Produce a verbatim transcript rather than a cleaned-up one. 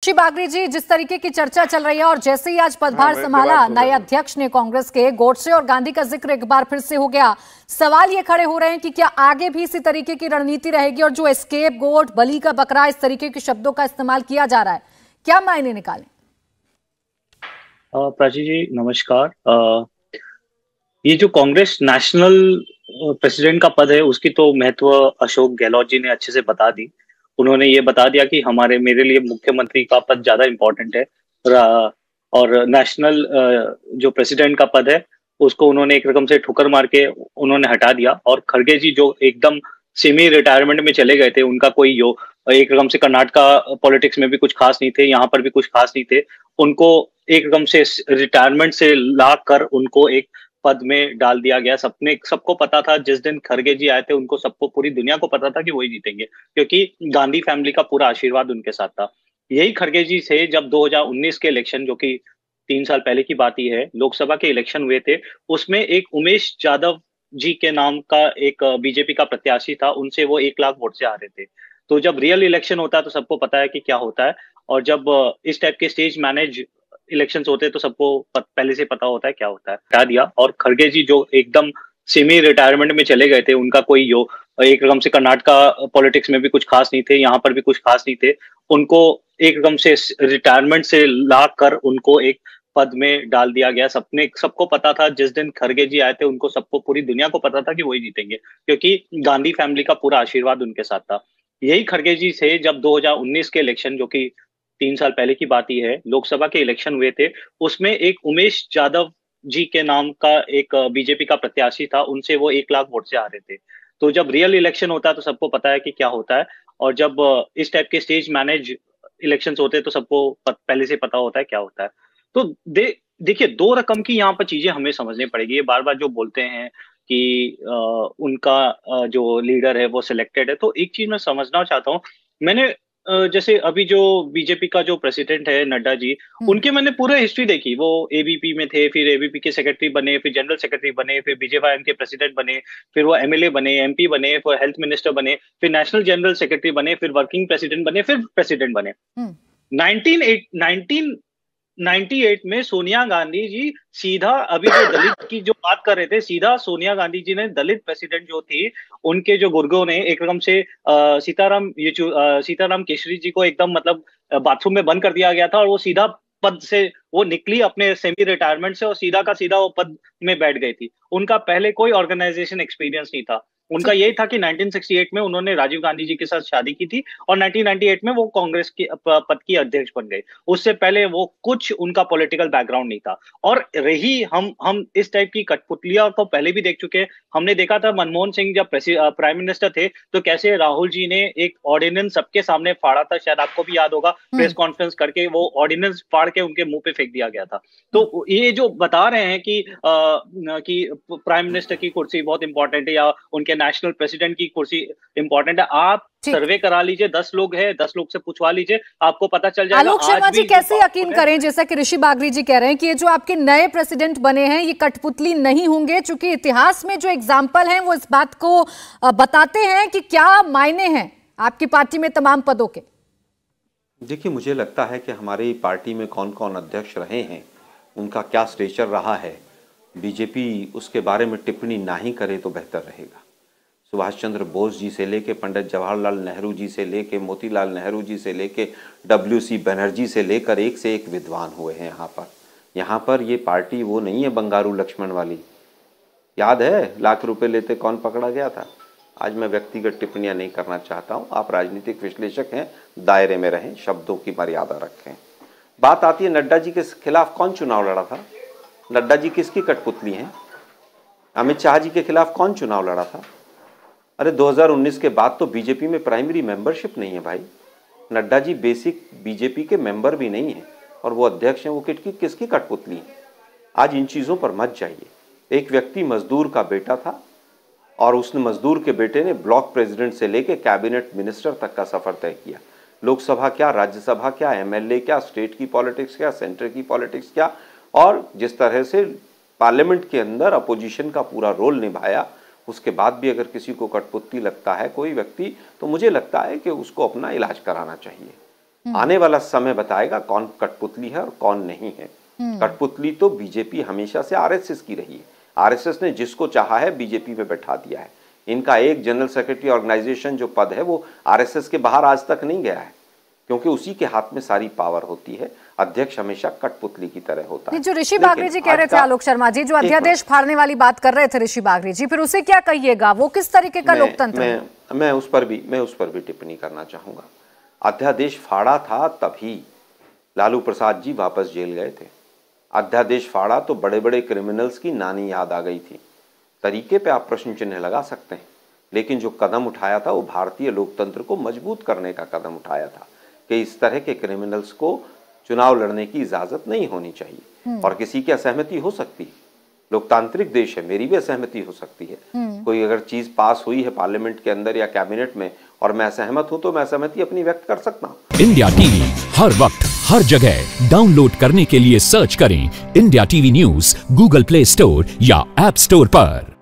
ऋषि बागरी जी, जिस तरीके की चर्चा चल रही है और जैसे ही आज पदभार हाँ, संभाला नए अध्यक्ष ने कांग्रेस के, गोडसे और गांधी का जिक्र एक बार फिर से हो गया। सवाल ये खड़े हो रहे हैं कि क्या आगे भी इसी तरीके की रणनीति रहेगी और जो एस्केप गोट, बलि का बकरा, इस तरीके के शब्दों का इस्तेमाल किया जा रहा है, क्या मायने निकालें? प्राची जी नमस्कार। आ, ये जो कांग्रेस नेशनल प्रेसिडेंट का पद है उसकी तो महत्व अशोक गहलोत जी ने अच्छे से बता दी। उन्होंने ये बता दिया कि हमारे मेरे लिए मुख्यमंत्री का पद ज्यादा इम्पोर्टेंट है और, और नेशनल जो प्रेसिडेंट का पद है उसको उन्होंने एक रकम से ठुकर मार के उन्होंने हटा दिया। और खड़गे जी जो एकदम सेमी रिटायरमेंट में चले गए थे, उनका कोई यो एक रकम से कर्नाटका पॉलिटिक्स में भी कुछ खास नहीं थे, यहाँ पर भी कुछ खास नहीं थे, उनको एक रकम से रिटायरमेंट से ला कर उनको एक पद में डाल दिया गया। सबने सबको पता था जिस दिन खड़गे जी आए थे, उनको सबको पूरी दुनिया को पता था कि वही जीतेंगे, क्योंकि गांधी फैमिली का पूरा आशीर्वाद उनके साथ था। यही खड़गे जी से जब दो हज़ार उन्नीस के इलेक्शन, जो कि तीन साल पहले की बात ही है, लोकसभा के इलेक्शन हुए थे, उसमें एक उमेश यादव जी के नाम का एक बीजेपी का प्रत्याशी था, उनसे वो एक लाख वोट से आ रहे थे। तो जब रियल इलेक्शन होता है तो सबको पता है कि क्या होता है, और जब इस टाइप के स्टेज मैनेज इलेक्शंस होते हैं तो सबको पहले से पता होता है क्या होता है। हटा दिया। और खड़गे जी जो एकदम सेमी रिटायरमेंट में चले गए थे, उनका कोई यो एक रकम से कर्नाटका पॉलिटिक्स में भी कुछ खास नहीं थे, यहाँ पर भी कुछ खास नहीं थे, उनको एक रकम से रिटायरमेंट से ला कर उनको एक पद में डाल दिया गया। सबने सबको पता था जिस दिन खड़गे जी आए थे, उनको सबको पूरी दुनिया को पता था कि वही जीतेंगे, क्योंकि गांधी फैमिली का पूरा आशीर्वाद उनके साथ था। यही खड़गे जी से जब दो हज़ार उन्नीस के इलेक्शन, जो कि तीन साल पहले की बात ही है, लोकसभा के इलेक्शन हुए थे, उसमें एक उमेश यादव जी के नाम का एक बीजेपी का प्रत्याशी था, उनसे वो एक लाख वोट से आ रहे थे। तो जब रियल इलेक्शन होता है तो सबको पता है कि क्या होता है, और जब इस टाइप के स्टेज मैनेज इलेक्शंस होते हैं तो सबको पहले से पता होता है क्या होता है। तो दे देखिए, दो रकम की यहाँ पर चीजें हमें समझनी पड़ेगी। ये बार बार जो बोलते हैं कि आ, उनका आ, जो लीडर है वो सिलेक्टेड है, तो एक चीज मैं समझना चाहता हूँ। मैंने जैसे अभी जो बीजेपी का जो प्रेसिडेंट है नड्डा जी, उनके मैंने पूरे हिस्ट्री देखी। वो एबीपी में थे, फिर एबीपी के सेक्रेटरी बने, फिर जनरल सेक्रेटरी बने, फिर बीजेपी के प्रेसिडेंट बने, फिर वो एमएलए बने, एमपी बने, फिर हेल्थ मिनिस्टर बने, फिर नेशनल जनरल सेक्रेटरी बने, फिर वर्किंग प्रेसिडेंट बने, फिर प्रेसिडेंट बने। नाइनटीन नाइनटीन अट्ठानवे में सोनिया गांधी जी सीधा, अभी जो दलित की जो बात कर रहे थे, सीधा सोनिया गांधी जी ने दलित प्रेसिडेंट जो थी, उनके जो गुर्गों ने एक रकम से सीताराम ये सीताराम केसरी जी को एकदम मतलब बाथरूम में बंद कर दिया गया था, और वो सीधा पद से वो निकली अपने सेमी रिटायरमेंट से और सीधा का सीधा वो पद में बैठ गई थी। उनका पहले कोई ऑर्गेनाइजेशन एक्सपीरियंस नहीं था। उनका यही था कि नाइनटीन सिक्सटी एट में उन्होंने राजीव गांधी जी के साथ शादी की थी और नाइनटीन नाइंटी एट में वो कांग्रेस की पद की अध्यक्ष बन गए। उससे पहले वो कुछ उनका पॉलिटिकल बैकग्राउंड नहीं था। और रही हम हम इस टाइप की कठपुतलियां को पहले भी देख चुके हैं। हमने देखा था मनमोहन सिंह जब प्राइम मिनिस्टर थे तो कैसे राहुल जी ने एक ऑर्डिनेंस सबके सामने फाड़ा था, शायद आपको भी याद होगा, प्रेस कॉन्फ्रेंस करके वो ऑर्डिनेंस फाड़ के उनके मुंह पे फेंक दिया गया था। तो ये जो बता रहे हैं कि आ, कि प्राइम मिनिस्टर की कुर्सी बहुत इंपॉर्टेंट है या उनके नेशनल प्रेसिडेंट की कुर्सी इंपॉर्टेंट है, आप सर्वे करा लीजिए, दस लोग हैं, दस लोग से पूछवा लीजिए, आपको पता चल जाएगा। आलोक शर्मा जी, कैसे यकीन करें, जैसा कि ऋषि बागरी जी कह रहे हैं कि ये जो आपके नए प्रेसिडेंट बने हैं ये कठपुतली नहीं होंगे, क्योंकि इतिहास में जो एग्जाम्पल हैं वो इस बात को बताते हैं कि क्या मायने हैं आपकी पार्टी में तमाम पदों के। देखिए, मुझे लगता है कि हमारी पार्टी में कौन कौन अध्यक्ष रहे हैं, उनका क्या स्टेचर रहा है, बीजेपी उसके बारे में टिप्पणी ना ही करे तो बेहतर रहेगा। सुभाष चंद्र बोस जी से लेके पंडित जवाहरलाल नेहरू जी से लेके मोतीलाल नेहरू जी से लेके डब्ल्यू सी बनर्जी से लेकर एक से एक विद्वान हुए हैं यहाँ पर। यहाँ पर ये पार्टी वो नहीं है बंगारू लक्ष्मण वाली। याद है लाख रुपए लेते कौन पकड़ा गया था। आज मैं व्यक्तिगत टिप्पणियाँ नहीं करना चाहता हूँ, आप राजनीतिक विश्लेषक हैं, दायरे में रहें, शब्दों की मर्यादा रखें। बात आती है नड्डा जी के खिलाफ कौन चुनाव लड़ा था। नड्डा जी किसकी कठपुतली हैं। अमित शाह जी के खिलाफ कौन चुनाव लड़ा था। अरे दो हज़ार उन्नीस के बाद तो बीजेपी में प्राइमरी मेंबरशिप नहीं है भाई। नड्डा जी बेसिक बीजेपी के मेंबर भी नहीं है और वो अध्यक्ष हैं। वो किसकी किसकी कठपुतली है। आज इन चीज़ों पर मत जाइए। एक व्यक्ति मजदूर का बेटा था और उसने मजदूर के बेटे ने ब्लॉक प्रेसिडेंट से लेकर कैबिनेट मिनिस्टर तक का सफर तय किया। लोकसभा क्या, राज्यसभा क्या, एमएलए क्या, स्टेट की पॉलिटिक्स क्या, सेंटर की पॉलिटिक्स क्या, और जिस तरह से पार्लियामेंट के अंदर अपोजिशन का पूरा रोल निभाया, उसके बाद भी अगर किसी को कठपुतली लगता है कोई व्यक्ति, तो मुझे लगता है कि उसको अपना इलाज कराना चाहिए। आने वाला समय बताएगा कौन कठपुतली है और कौन नहीं है। कठपुतली तो बीजेपी हमेशा से आरएसएस की रही है। आरएसएस ने जिसको चाहा है बीजेपी में बैठा दिया है। इनका एक जनरल सेक्रेटरी ऑर्गेनाइजेशन जो पद है वो आरएसएस के बाहर आज तक नहीं गया है, क्योंकि उसी के हाथ में सारी पावर होती है। अध्यक्ष हमेशा कठपुतली की तरह होता है। जो ऋषि बागरी जी कह रहे थे, आलोक शर्मा जी जो अध्यादेश फाड़ने वाली बात कर रहे थे ऋषि बागरी जी, फिर उसे क्या कहिएगा? वो किस तरीके का लोकतंत्र है? मैं, मैं उस पर भी मैं उस पर भी टिप्पणी करना चाहूंगा। अध्यादेश फाड़ा था तभी लालू प्रसाद जी वापस जेल गए थे। अध्यादेश फाड़ा तो बड़े बड़े क्रिमिनल्स की नानी याद आ गई थी। तरीके पे आप प्रश्न चिन्ह लगा सकते हैं, लेकिन जो कदम उठाया था वो भारतीय लोकतंत्र को मजबूत करने का कदम उठाया था कि इस तरह के क्रिमिनल्स को चुनाव लड़ने की इजाजत नहीं होनी चाहिए। और किसी की असहमति हो सकती है, लोकतांत्रिक देश है, मेरी भी असहमति हो सकती है। कोई अगर चीज पास हुई है पार्लियामेंट के अंदर या कैबिनेट में और मैं असहमत हूं तो मैं असहमति अपनी व्यक्त कर सकता हूं। इंडिया टीवी हर वक्त हर जगह डाउनलोड करने के लिए सर्च करें India TV news Google Play Store या ऐप स्टोर पर।